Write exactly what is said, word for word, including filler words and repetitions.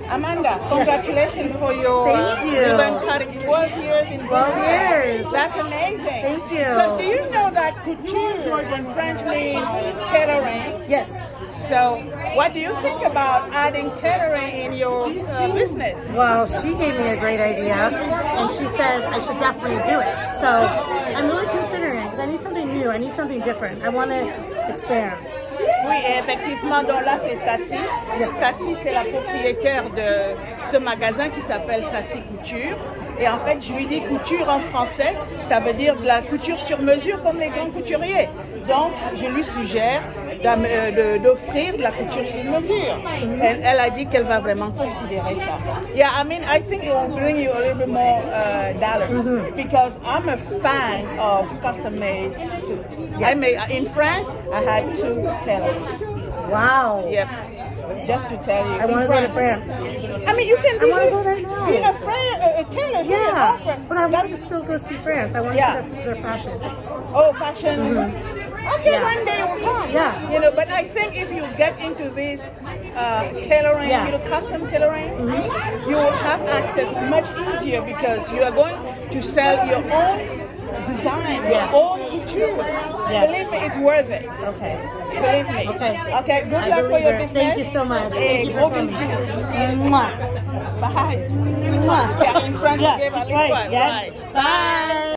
Amanda, congratulations for your Thank you. ribbon cutting. twelve years in twelve years. That's amazing. Thank you. So do you know that couture in French means tailoring? Yes. So what do you think about adding tailoring in your uh, business? Well, she gave me a great idea, and she said I should definitely do it. So I'm really considering it because I need something new. I need something different. I want to expand. Oui, et effectivement, donc là c'est Sassy. Sassy, c'est la propriétaire de ce magasin qui s'appelle Sassy Couture. Et en fait, je lui dis couture en français, ça veut dire de la couture sur mesure comme les grands couturiers. Donc, je lui suggère d'offrir de la couture sur mesure. Elle, elle a dit qu'elle va vraiment considérer ça. Yeah, I mean, I think it will bring you a little bit more uh, dollars mm-hmm. because I'm a fan of custom-made suits. Yes. I made in France. I had two tailors. Wow. Yep. Just to tell you. I want to go to France. I mean, you can be, I want to go there now. be a, friend, a, a tailor. Yeah, here, but I want to still go see France. I want to yeah. see their, their fashion. Oh, fashion. Mm-hmm. Okay, yeah. one day will come. Yeah. You know, but I think if you get into this uh, tailoring, yeah. you know, custom tailoring, mm-hmm. you will have access much easier because you are going to sell your own design, your yeah. own couture. Yeah. Believe me, it's worth it. Okay. Believe me. Okay. Okay. Good I luck for your her. business. Thank you so much. Hey, gros bisous. Bye. Mwah. Yeah, in French, yeah, give a little right. one. Yes. Bye. Bye.